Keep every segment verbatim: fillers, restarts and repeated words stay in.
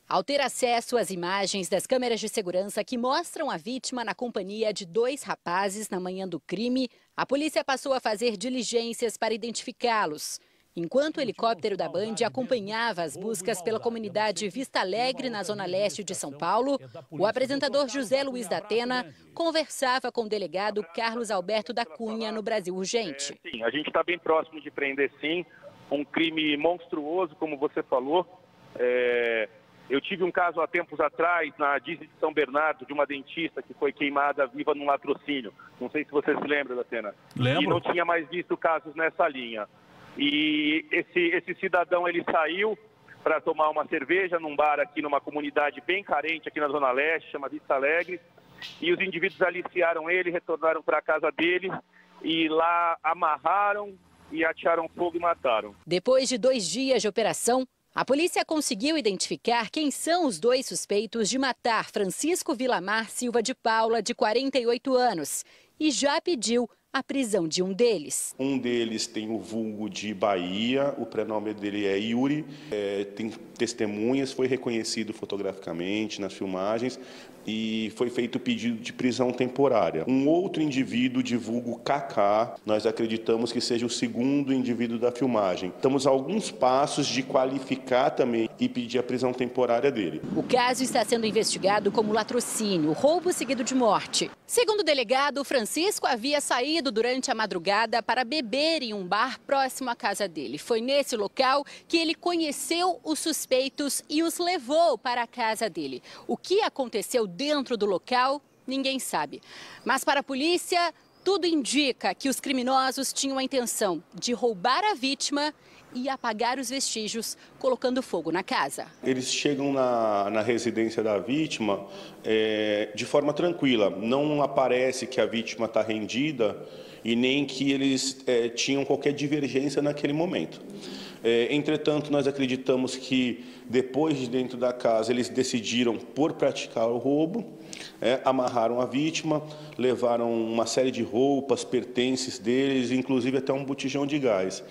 Ao ter acesso às imagens das câmeras de segurança que mostram a vítima na companhia de dois rapazes na manhã do crime, a polícia passou a fazer diligências para identificá-los. Enquanto o helicóptero da Band acompanhava as buscas pela comunidade Vista Alegre, na zona leste de São Paulo, o apresentador José Luiz da Atena conversava com o delegado Carlos Alberto da Cunha no Brasil Urgente. É, sim, a gente está bem próximo de prender, sim, um crime monstruoso, como você falou. É... Eu tive um caso há tempos atrás, na Disney de São Bernardo, de uma dentista que foi queimada viva num latrocínio. Não sei se você se lembra, da cena. Lembro. E não tinha mais visto casos nessa linha. E esse, esse cidadão, ele saiu para tomar uma cerveja num bar aqui numa comunidade bem carente aqui na Zona Leste, chama Vista Alegre. E os indivíduos aliciaram ele, retornaram para a casa dele e lá amarraram e atearam fogo e mataram. Depois de dois dias de operação, a polícia conseguiu identificar quem são os dois suspeitos de matar Francisco Vilamar Silva de Paula, de quarenta e oito anos, e já pediu a prisão de um deles. Um deles tem o vulgo de Bahia, o prenome dele é Yuri, é, tem testemunhas, foi reconhecido fotograficamente nas filmagens e foi feito o pedido de prisão temporária. Um outro indivíduo de vulgo Kaká, nós acreditamos que seja o segundo indivíduo da filmagem. Estamos a alguns passos de qualificar também e pedir a prisão temporária dele. O caso está sendo investigado como latrocínio, roubo seguido de morte. Segundo o delegado, Francisco havia saído durante a madrugada para beber em um bar próximo à casa dele. Foi nesse local que ele conheceu os suspeitos e os levou para a casa dele. O que aconteceu dentro do local, ninguém sabe. Mas para a polícia, tudo indica que os criminosos tinham a intenção de roubar a vítima e apagar os vestígios, colocando fogo na casa. Eles chegam na, na residência da vítima é, de forma tranquila. Não aparece que a vítima está rendida e nem que eles é, tinham qualquer divergência naquele momento. É, entretanto, nós acreditamos que depois de dentro da casa eles decidiram por praticar o roubo, é, amarraram a vítima, levaram uma série de roupas, pertences deles, inclusive até um botijão de gás.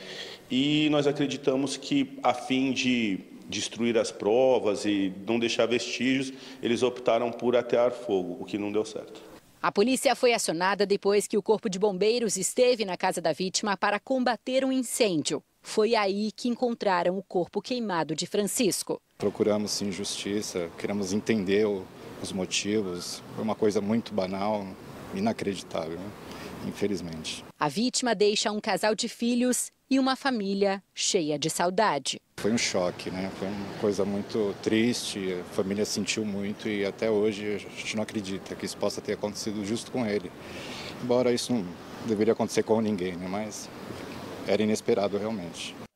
E nós acreditamos que, a fim de destruir as provas e não deixar vestígios, eles optaram por atear fogo, o que não deu certo. A polícia foi acionada depois que o Corpo de Bombeiros esteve na casa da vítima para combater um incêndio. Foi aí que encontraram o corpo queimado de Francisco. Procuramos, sim, justiça, queremos entender o, os motivos. Foi uma coisa muito banal, inacreditável, né? Infelizmente. A vítima deixa um casal de filhos e uma família cheia de saudade. Foi um choque, né? Foi uma coisa muito triste, a família sentiu muito e até hoje a gente não acredita que isso possa ter acontecido justo com ele. Embora isso não deveria acontecer com ninguém, né? Mas era inesperado realmente.